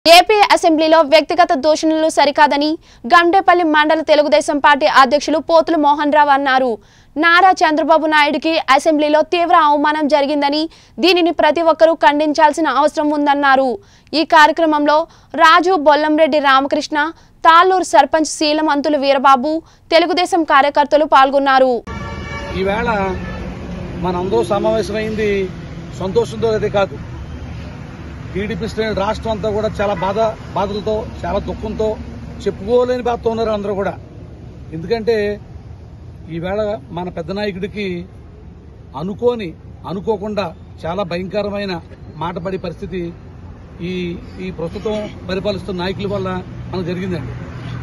AP అసెంబ్లీలో వ్యక్తిగత దూషణలు సరికాదని గండేపల్లి మండల తెలుగుదేశం పార్టీ అధ్యక్షులు పోతుల మోహన్ రావు అన్నారు. నారా చంద్రబాబు నాయుడుకి అసెంబ్లీలో తీవ్ర అవమానం జరిగిందని దీనిని ప్రతి ఒక్కరూ ఖండించాల్సిన అవసరం ఉందన్నారు. ఈ కార్యక్రమంలో రాజు బొల్లంరెడ్డి రామకృష్ణ, తాళ్ళూరు సర్పంచ్ శీలమంతులు వీరబాబు, తెలుగుదేశం కార్యకర్తలు పాల్గొన్నారు. ఈవేళ మనందరూ సమావేశమైంది సంతోషంతో అయితే కాదు. టీడీపీ శ్రేణి రాష్ట్రం అంతా కూడా చాలా బాధలతో, చాలా దుఃఖంతో, చెప్పుకోలేని బాధతో ఉన్నారు అందరూ కూడా. ఎందుకంటే ఈవేళ మన పెద్ద నాయకుడికి అనుకోకుండా చాలా భయంకరమైన మాట పడే పరిస్థితి ఈ ప్రస్తుతం పరిపాలిస్తున్న నాయకుల వల్ల మనకు జరిగిందండి.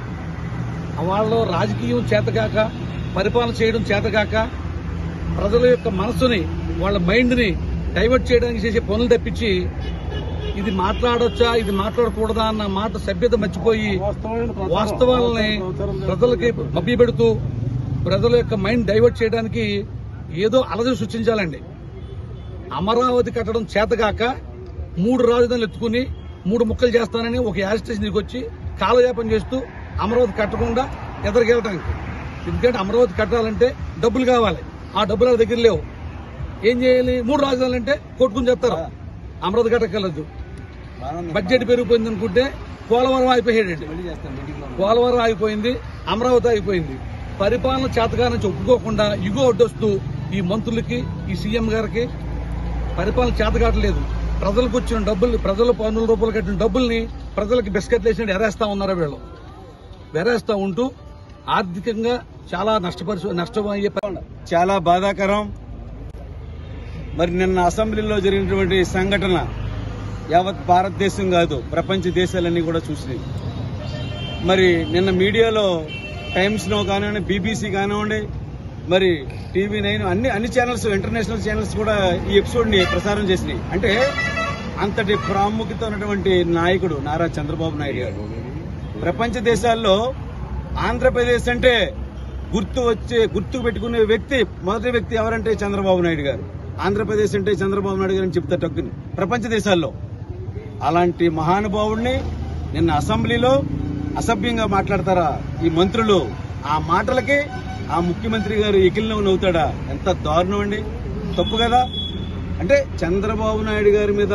వాళ్ళు రాజకీయం చేతగాక, పరిపాలన చేయడం చేతగాక, ప్రజల యొక్క మనసుని, వాళ్ళ మైండ్ని డైవర్ట్ చేయడానికి చేసే పనులు తప్పించి ఇది మాట్లాడొచ్చా, ఇది మాట్లాడకూడదా అన్న మాట సభ్యత మర్చిపోయి వాస్తవాలని ప్రజలకి మభ్యపెడుతూ ప్రజల యొక్క మైండ్ డైవర్ట్ చేయడానికి ఏదో అలజడి సృష్టించాలండి. అమరావతి కట్టడం చేతగాక 3 రాజధానులు ఎత్తుకుని 3 ముక్కలు చేస్తానని ఒక యాజిటేషన్కి వచ్చి కాలయాపన చేస్తూ అమరావతి కట్టకుండా ఎదరికెళ్ళటానికి. ఎందుకంటే అమరావతి కట్టాలంటే డబ్బులు కావాలి, ఆ డబ్బులు వాళ్ళ దగ్గర లేవు. ఏం చేయాలి? 3 రాజధానులు అంటే కొట్టుకుని చేస్తారు. అమరావతి కట్టగలదు. బడ్జెట్ పెరిగిపోయింది అనుకుంటే పోలవరం అయిపోయాడండి. పోలవరం అయిపోయింది, అమరావతి అయిపోయింది. పరిపాలన చేతగా నుంచి ఒప్పుకోకుండా ఇగో అడ్డొస్తూ ఈ మంత్రులకి, ఈ సీఎం గారికి పరిపాలన చేతగాటలేదు. ప్రజలకు వచ్చిన డబ్బుల్ని, ప్రజల పన్నుల రూపాయలు కట్టిన డబ్బుల్ని ప్రజలకు బిస్కెట్లు వేసినట్టు ఎరేస్తా ఉన్నారు. వీళ్ళు వెరేస్తా ఉంటూ ఆర్థికంగా చాలా నష్టమయ్యే చాలా బాధాకరం. మరి నిన్న అసెంబ్లీలో జరిగినటువంటి సంఘటన యావత్ భారతదేశం కాదు, ప్రపంచ దేశాలన్నీ కూడా చూసినాయి. మరి నిన్న మీడియాలో టైమ్స్లో కానివ్వండి, బీబీసీ కానివ్వండి, మరి TV9 అన్ని ఛానల్స్, ఇంటర్నేషనల్ ఛానల్స్ కూడా ఈ ఎపిసోడ్ని ప్రసారం చేసినాయి. అంటే అంతటి ప్రాముఖ్యత ఉన్నటువంటి నాయకుడు నారా చంద్రబాబు నాయుడు గారు. ప్రపంచ దేశాల్లో ఆంధ్రప్రదేశ్ అంటే గుర్తు పెట్టుకునే మొదటి వ్యక్తి ఎవరంటే చంద్రబాబు నాయుడు గారు. ఆంధ్రప్రదేశ్ అంటే చంద్రబాబు నాయుడు గారిని చెప్తారు టక్కుని ప్రపంచ దేశాల్లో. అలాంటి మహానుభావుడిని నిన్న అసెంబ్లీలో అసభ్యంగా మాట్లాడతారా ఈ మంత్రులు? ఆ మాటలకి ఆ ముఖ్యమంత్రి గారు ఎకిలిలో నవ్వుతాడా? ఎంత దారుణం అండి, తప్పు కదా. అంటే చంద్రబాబు నాయుడు గారి మీద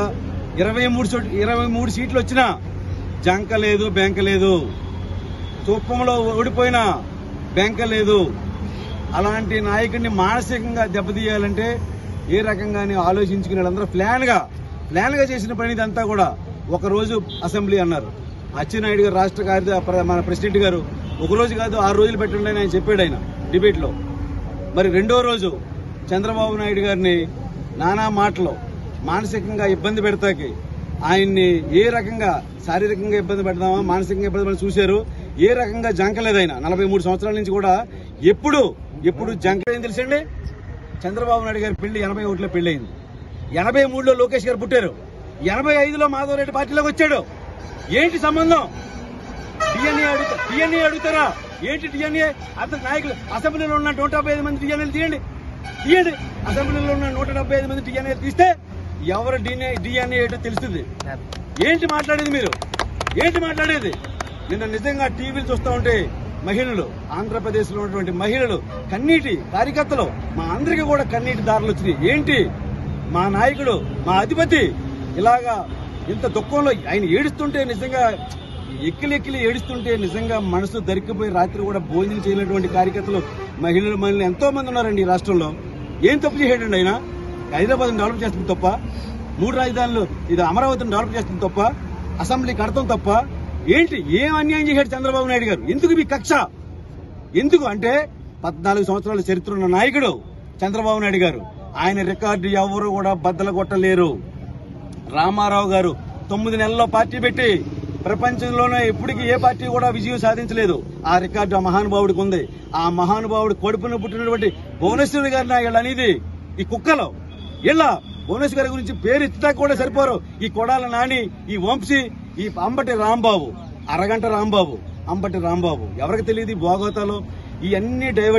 23 సీట్లు వచ్చినా జంక లేదు, బెంక లేదు. తుప్పంలో ఓడిపోయినా బెంక లేదు. అలాంటి నాయకుడిని మానసికంగా దెబ్బతీయాలంటే ఏ రకంగానే ఆలోచించుకునే వాళ్ళందరూ ప్లాన్ గా చేసిన పని ఇదంతా కూడా. ఒకరోజు అసెంబ్లీ అన్నారు. అచ్చెన్నాయుడు గారు, రాష్ట్ర కార్యదర్శి, మన ప్రెసిడెంట్ గారు, ఒక రోజు కాదు 6 రోజులు పెట్టండి అని ఆయన చెప్పాడు ఆయన డిబేట్ లో. మరి రెండో రోజు చంద్రబాబు నాయుడు గారిని నానా మాటలు మానసికంగా ఇబ్బంది పెడతాకి ఆయన్ని ఏ రకంగా శారీరకంగా ఇబ్బంది పెడదామా, మానసికంగా ఇబ్బంది పెడతామని చూశారు. ఏ రకంగా జంకలేదు ఆయన. 43 సంవత్సరాల నుంచి కూడా ఎప్పుడు జంకలేదని తెలుసండి. చంద్రబాబు నాయుడు గారి పెళ్లి 81లో పెళ్లయింది. 83లో లోకేష్ గారు పుట్టారు. 85లో మాధవరెడ్డి పార్టీలోకి వచ్చాడు. ఏంటి సంబంధం? డిఎన్ఏ అడుగుతారా? ఏంటి డిఎన్ఏ? అతని నాయకులు అసెంబ్లీలో ఉన్న 175 మంది డిఎన్ఏలు తీయండి. అసెంబ్లీలో ఉన్న 175 మంది డిఎన్ఏలు తీస్తే ఎవరు డిఎన్ఏ ఏంటో తెలుస్తుంది. ఏంటి మాట్లాడేది మీరు? ఏంటి మాట్లాడేది? నిన్న నిజంగా టీవీలు చూస్తూ ఉంటే మహిళలు, ఆంధ్రప్రదేశ్ లో ఉన్నటువంటి మహిళలు, కన్నీటి కార్యకర్తలు, మా అందరికీ కూడా కన్నీటి దారులు వచ్చినాయి. ఏంటి మా నాయకుడు, మా అధిపతి ఇలాగా ఇంత దుఃఖంలో ఆయన ఏడుస్తుంటే, నిజంగా ఎక్కిలి ఏడుస్తుంటే నిజంగా మనసు దరికిపోయి రాత్రి కూడా భోజనం చేయనటువంటి కార్యకర్తలు, మహిళలు ఎంతో మంది ఉన్నారండి ఈ రాష్ట్రంలో. ఏం తప్పు చేయడండి ఆయన? హైదరాబాద్ని డెవలప్ చేస్తుంది తప్ప, 3 రాజధానులు ఇది అమరావతిని డెవలప్ చేస్తుంది తప్ప, అసెంబ్లీ కడతాం తప్ప, ఏంటి ఏం అన్యాయం చేశాడు చంద్రబాబు నాయుడు గారు? ఎందుకు మీ కక్ష? ఎందుకు అంటే 14 సంవత్సరాల చరిత్ర ఉన్న నాయకుడు చంద్రబాబు నాయుడు గారు. ఆయన రికార్డు ఎవరు కూడా బద్దలు కొట్టలేరు. రామారావు గారు 9 నెలల్లో పార్టీ పెట్టి ప్రపంచంలోనే ఎప్పటికీ ఏ పార్టీ కూడా విజయం సాధించలేదు. ఆ రికార్డు ఆ మహానుభావుడికి ఉంది. ఆ మహానుభావుడు కడుపున పుట్టినటువంటి భువనేశ్వరి గారిని వీళ్ళు అనేది ఈ కుక్కలో ఇలా భువనేశ్వరి గారి గురించి పేరు ఎత్తుతా కూడా సరిపోరు. ఈ కొడాల నాని, ఈ వంశీ, ఈ అంబటి రాంబాబు, అరగంట రాంబాబు, అంబటి రాంబాబు, ఎవరికి తెలియదు భోగవతాలు ఇవన్నీ డైవర్ట్